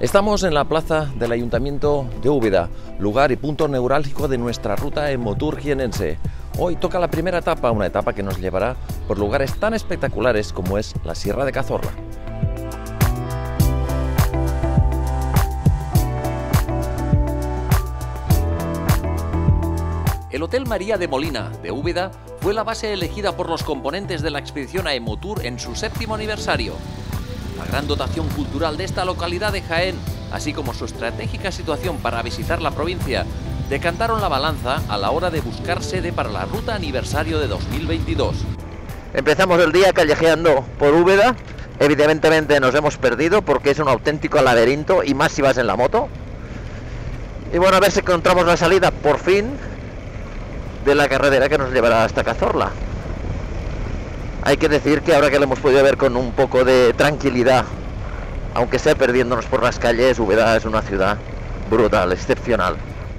Estamos en la plaza del Ayuntamiento de Úbeda, lugar y punto neurálgico de nuestra ruta Emotour jienense. Hoy toca la primera etapa, una etapa que nos llevará por lugares tan espectaculares como es la Sierra de Cazorla. El Hotel María de Molina de Úbeda fue la base elegida por los componentes de la expedición a Emotour en su 7º aniversario. La gran dotación cultural de esta localidad de Jaén, así como su estratégica situación para visitar la provincia, decantaron la balanza a la hora de buscar sede para la ruta aniversario de 2022. Empezamos el día callejeando por Úbeda. Evidentemente nos hemos perdido porque es un auténtico laberinto, y más si vas en la moto. Y bueno, a ver si encontramos la salida, por fin, de la carretera que nos llevará hasta Cazorla. Hay que decir que ahora que lo hemos podido ver con un poco de tranquilidad, aunque sea perdiéndonos por las calles, Úbeda es una ciudad brutal, excepcional.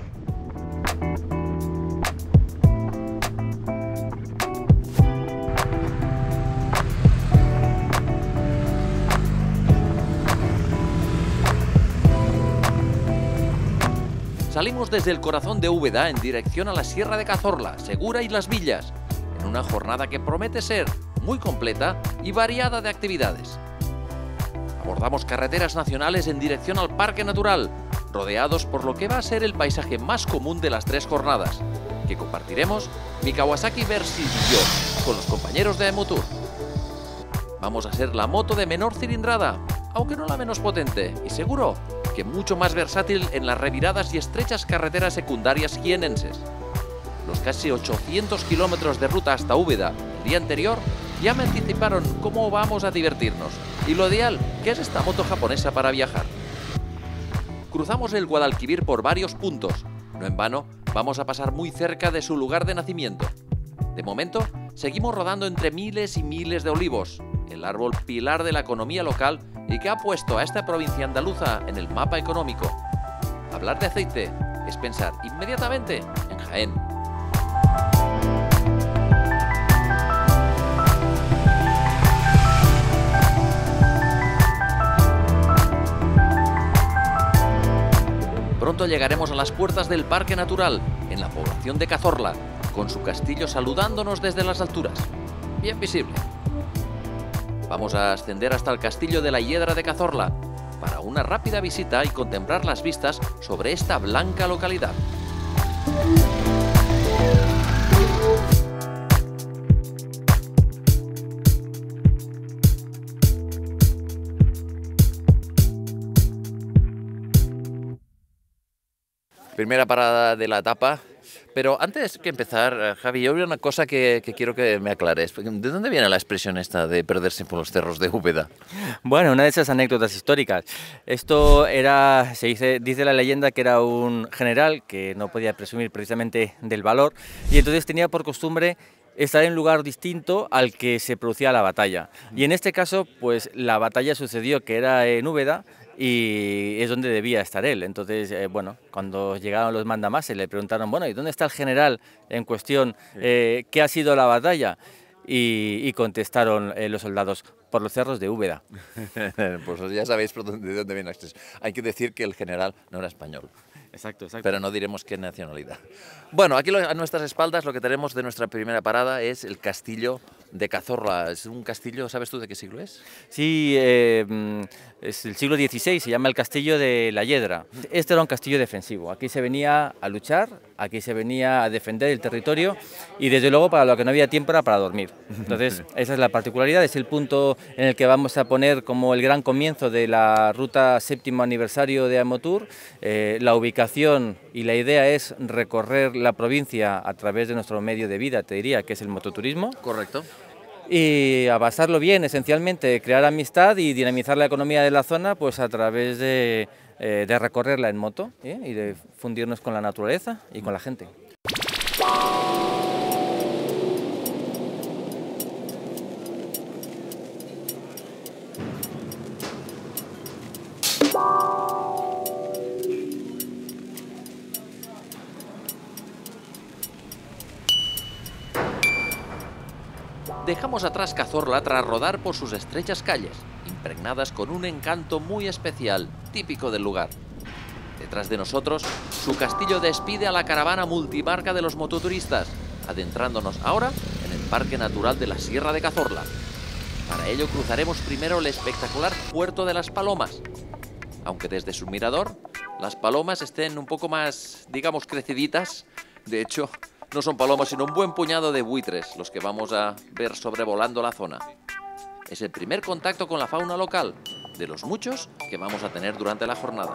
Salimos desde el corazón de Úbeda en dirección a la Sierra de Cazorla, Segura y Las Villas, en una jornada que promete ser muy completa y variada de actividades. Abordamos carreteras nacionales en dirección al Parque Natural, rodeados por lo que va a ser el paisaje más común de las 3 jornadas, que compartiremos mi Kawasaki Versys y yo con los compañeros de Emotour. Vamos a ser la moto de menor cilindrada, aunque no la menos potente, y seguro que mucho más versátil en las reviradas y estrechas carreteras secundarias jienenses. Los casi 800 kilómetros de ruta hasta Úbeda el día anterior ya me anticiparon cómo vamos a divertirnos y lo ideal que es esta moto japonesa para viajar. Cruzamos el Guadalquivir por varios puntos. No en vano, vamos a pasar muy cerca de su lugar de nacimiento. De momento, seguimos rodando entre miles y miles de olivos, el árbol pilar de la economía local y que ha puesto a esta provincia andaluza en el mapa económico. Hablar de aceite es pensar inmediatamente en Jaén. Pronto llegaremos a las puertas del Parque Natural, en la población de Cazorla, con su castillo saludándonos desde las alturas, bien visible. Vamos a ascender hasta el castillo de la Hiedra de Cazorla, para una rápida visita y contemplar las vistas sobre esta blanca localidad. Primera parada de la etapa, pero antes que empezar, Javi, yo veo una cosa que quiero que me aclares. ¿De dónde viene la expresión esta de perderse por los cerros de Úbeda? Bueno, una de esas anécdotas históricas. Esto era, dice la leyenda que era un general que no podía presumir precisamente del valor y entonces tenía por costumbre estar en un lugar distinto al que se producía la batalla. Y en este caso, pues la batalla sucedió que era en Úbeda, y es donde debía estar él. Entonces, bueno, cuando llegaron los mandamases le preguntaron, bueno, ¿y dónde está el general en cuestión? ¿Qué ha sido la batalla? Y contestaron los soldados, por los cerros de Úbeda. Pues ya sabéis de dónde viene esto. Hay que decir que el general no era español. Exacto. Pero no diremos qué nacionalidad. Bueno, aquí a nuestras espaldas lo que tenemos de nuestra primera parada es el castillo de Cazorla. Es un castillo, ¿sabes tú de qué siglo es? Sí, es el siglo XVI, se llama el castillo de la Hiedra. Este era un castillo defensivo, aquí se venía a luchar, aquí se venía a defender el territorio y desde luego para lo que no había tiempo era para dormir. Entonces esa es la particularidad, es el punto en el que vamos a poner como el gran comienzo de la ruta 7º aniversario de Emotour. La ubicación y la idea es recorrer la provincia a través de nuestro medio de vida, te diría, que es el mototurismo. Correcto. Y a pasarlo bien, esencialmente, crear amistad y dinamizar la economía de la zona pues a través de recorrerla en moto y de fundirnos con la naturaleza y con la gente. Dejamos atrás Cazorla tras rodar por sus estrechas calles, impregnadas con un encanto muy especial, típico del lugar. Detrás de nosotros, su castillo despide a la caravana multimarca de los mototuristas, adentrándonos ahora en el Parque Natural de la Sierra de Cazorla. Para ello cruzaremos primero el espectacular Puerto de las Palomas. Aunque desde su mirador, las palomas estén un poco más, digamos, creciditas. De hecho, no son palomas, sino un buen puñado de buitres los que vamos a ver sobrevolando la zona. Es el primer contacto con la fauna local, de los muchos que vamos a tener durante la jornada.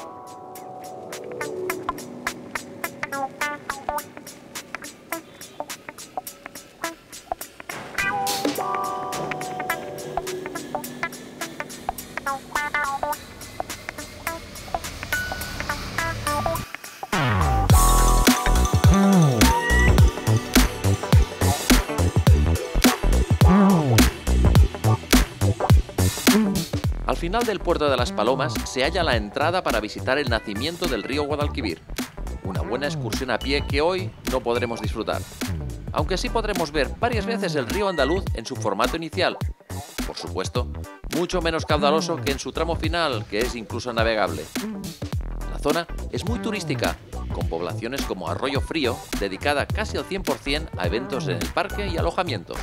Al final del Puerto de las Palomas se halla la entrada para visitar el nacimiento del río Guadalquivir. Una buena excursión a pie que hoy no podremos disfrutar. Aunque sí podremos ver varias veces el río andaluz en su formato inicial. Por supuesto, mucho menos caudaloso que en su tramo final, que es incluso navegable. La zona es muy turística, con poblaciones como Arroyo Frío, dedicada casi al 100% a eventos en el parque y alojamientos.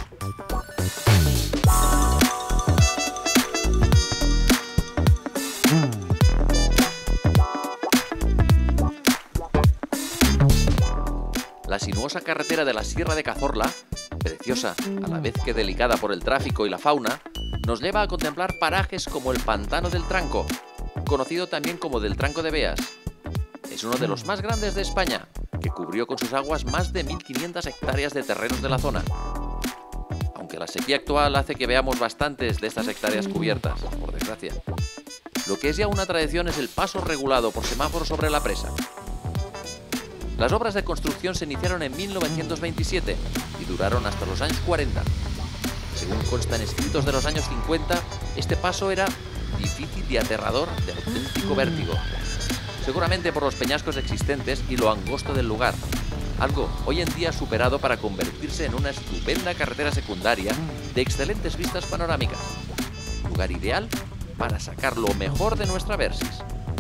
La sinuosa carretera de la Sierra de Cazorla, preciosa a la vez que delicada por el tráfico y la fauna, nos lleva a contemplar parajes como el Pantano del Tranco, conocido también como del Tranco de Beas. Es uno de los más grandes de España, que cubrió con sus aguas más de 1.500 hectáreas de terrenos de la zona. Aunque la sequía actual hace que veamos bastantes de estas hectáreas cubiertas, por desgracia. Lo que es ya una tradición es el paso regulado por semáforos sobre la presa. Las obras de construcción se iniciaron en 1927 y duraron hasta los años 40. Según constan escritos de los años 50, este paso era difícil y aterrador de auténtico vértigo. Seguramente por los peñascos existentes y lo angosto del lugar. Algo hoy en día superado para convertirse en una estupenda carretera secundaria de excelentes vistas panorámicas. Lugar ideal para sacar lo mejor de nuestra Versis.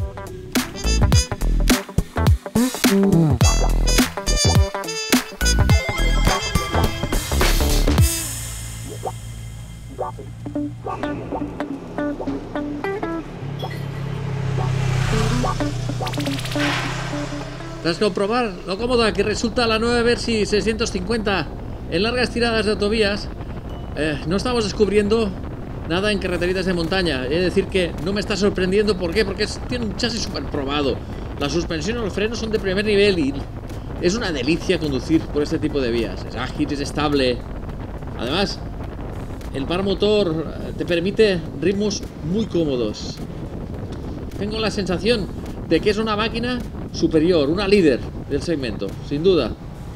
Tras comprobar lo cómoda que resulta la nueva Versys 650 en largas tiradas de autovías, no estamos descubriendo nada en carreteritas de montaña. Es decir que no me está sorprendiendo. ¿Por qué? Porque tiene un chasis súper probado. La suspensión y los frenos son de primer nivel y es una delicia conducir por este tipo de vías. Es ágil, es estable. Además, el par motor te permite ritmos muy cómodos. Tengo la sensación de que es una máquina superior, una líder del segmento, sin duda.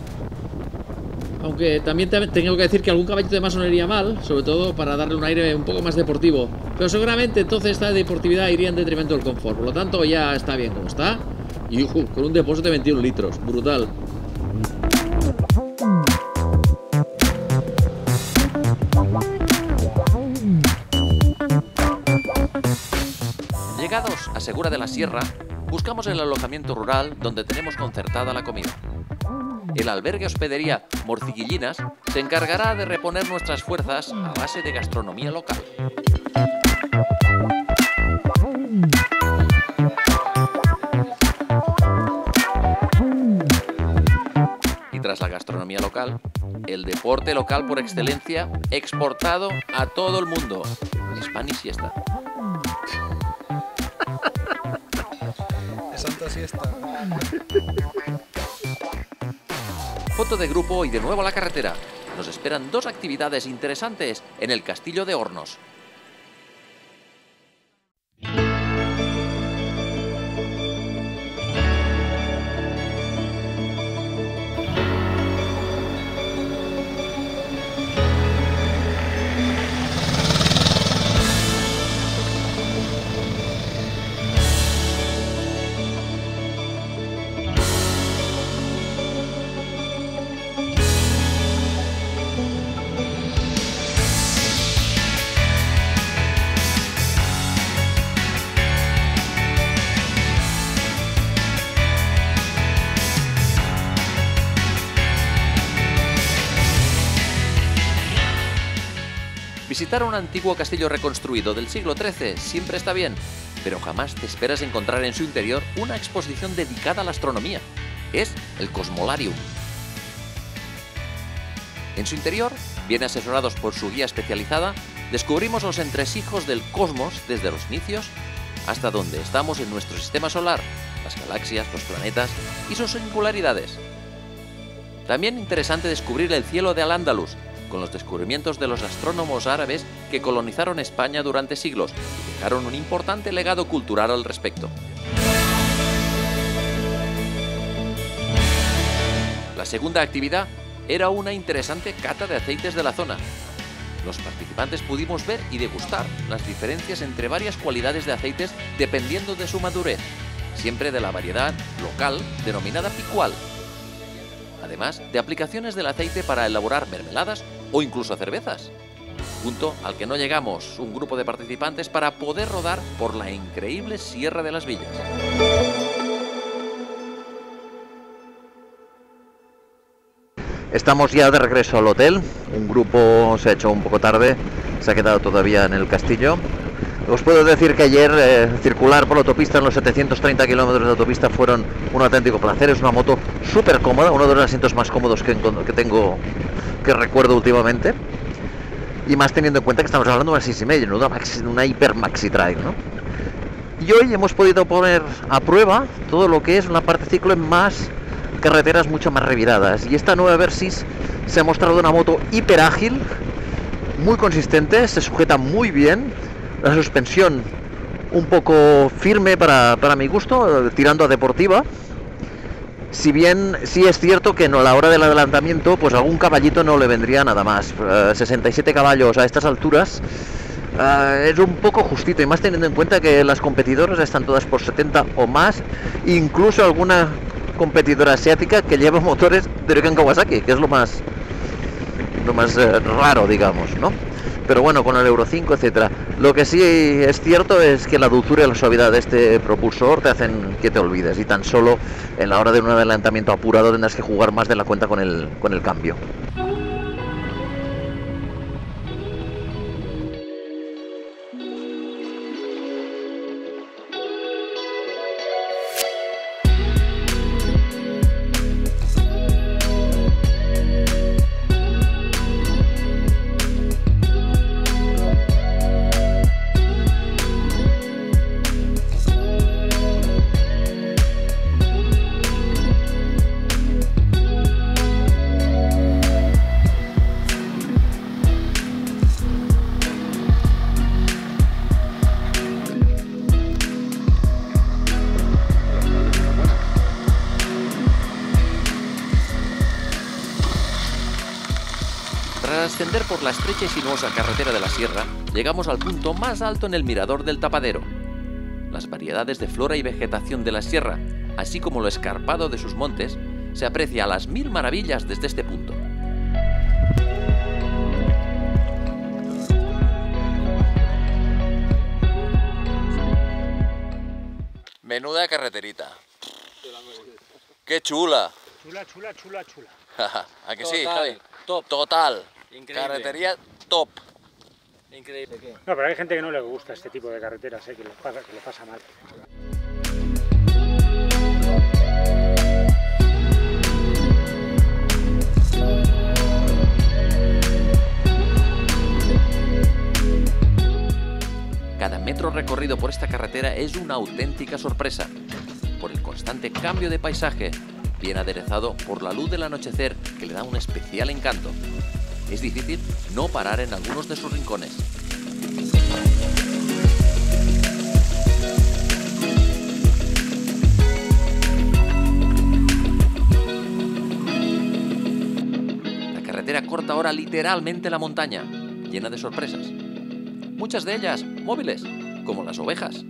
Aunque también tengo que decir que algún caballito de más no iría mal, sobre todo para darle un aire un poco más deportivo. Pero seguramente entonces esta deportividad iría en detrimento del confort. Por lo tanto, ya está bien como está. Y con un depósito de 21 litros. Brutal. Llegados a Segura de la Sierra, buscamos el alojamiento rural donde tenemos concertada la comida. El albergue hospedería Morciguillinas se encargará de reponer nuestras fuerzas a base de gastronomía local. Y tras la gastronomía local, el deporte local por excelencia exportado a todo el mundo, el Spanish Siesta. Santa siesta. Foto de grupo y de nuevo a la carretera. Nos esperan dos actividades interesantes en el Castillo de Hornos. Visitar un antiguo castillo reconstruido del siglo XIII siempre está bien, pero jamás te esperas encontrar en su interior una exposición dedicada a la astronomía. Es el Cosmolarium. En su interior, bien asesorados por su guía especializada, descubrimos los entresijos del cosmos desde los inicios hasta donde estamos en nuestro sistema solar, las galaxias, los planetas y sus singularidades. También interesante descubrir el cielo de Al-Ándalus, con los descubrimientos de los astrónomos árabes que colonizaron España durante siglos y dejaron un importante legado cultural al respecto. La segunda actividad era una interesante cata de aceites de la zona. Los participantes pudimos ver y degustar las diferencias entre varias cualidades de aceites dependiendo de su madurez, siempre de la variedad local denominada picual. Además de aplicaciones del aceite para elaborar mermeladas o incluso cervezas. Punto al que no llegamos un grupo de participantes para poder rodar por la increíble Sierra de las Villas. Estamos ya de regreso al hotel. Un grupo se ha hecho un poco tarde, se ha quedado todavía en el castillo. Os puedo decir que ayer circular por la autopista en los 730 kilómetros de autopista fueron un auténtico placer. Es una moto súper cómoda, uno de los asientos más cómodos que recuerdo últimamente. Y más teniendo en cuenta que estamos hablando de una 6,5, una Hyper Maxi Trail, ¿no? Y hoy hemos podido poner a prueba todo lo que es una parte ciclo en más carreteras mucho más reviradas. Y esta nueva Versys se ha mostrado una moto hiper ágil, muy consistente, se sujeta muy bien. La suspensión un poco firme para mi gusto, tirando a deportiva. Si bien sí es cierto que a la hora del adelantamiento, pues algún caballito no le vendría nada más. 67 caballos a estas alturas es un poco justito, y más teniendo en cuenta que las competidoras están todas por 70 o más, incluso alguna competidora asiática que lleva motores de Riken Kawasaki, que es lo más raro, digamos, ¿no? Pero bueno, con el Euro 5, etcétera. Lo que sí es cierto es que la dulzura y la suavidad de este propulsor te hacen que te olvides, y tan solo en la hora de un adelantamiento apurado tendrás que jugar más de la cuenta con el cambio. Tras ascender por la estrecha y sinuosa carretera de la sierra, llegamos al punto más alto en el mirador del Tapadero. Las variedades de flora y vegetación de la sierra, así como lo escarpado de sus montes, se aprecia a las mil maravillas desde este punto. Menuda carreterita. ¡Qué chula! Chula. ¿A que sí, Javi? Top. Total. Increíble. Carretería top. Increíble. ¿Qué? No, pero hay gente que no le gusta este tipo de carreteras, que le pasa mal. Cada metro recorrido por esta carretera es una auténtica sorpresa, por el constante cambio de paisaje, bien aderezado por la luz del anochecer que le da un especial encanto. Es difícil no parar en algunos de sus rincones. La carretera corta ahora literalmente la montaña, llena de sorpresas. Muchas de ellas móviles, como las ovejas.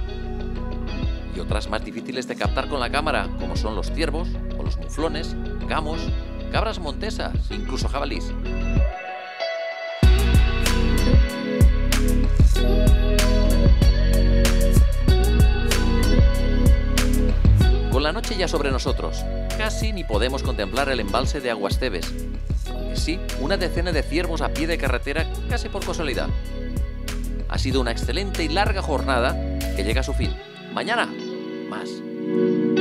Y otras más difíciles de captar con la cámara, como son los ciervos o los muflones, gamos, cabras montesas, incluso jabalís. Con la noche ya sobre nosotros, casi ni podemos contemplar el embalse de Aguastebes, Sí, una decena de ciervos a pie de carretera casi por casualidad. Ha sido una excelente y larga jornada que llega a su fin. Mañana, más.